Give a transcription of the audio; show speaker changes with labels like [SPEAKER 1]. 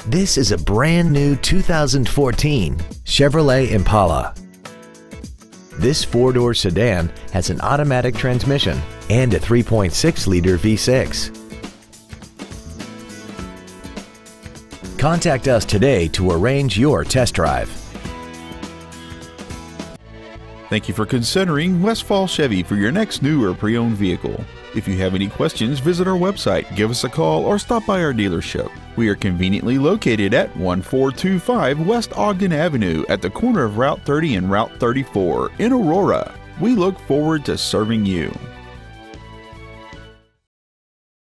[SPEAKER 1] This is a brand new 2014 Chevrolet Impala. This four-door sedan has an automatic transmission and a 3.6-liter V6. Contact us today to arrange your test drive.
[SPEAKER 2] Thank you for considering Westfall Chevy for your next new or pre-owned vehicle. If you have any questions, visit our website, give us a call, or stop by our dealership. We are conveniently located at 1425 West Ogden Avenue at the corner of Route 30 and Route 34 in Aurora. We look forward to serving you.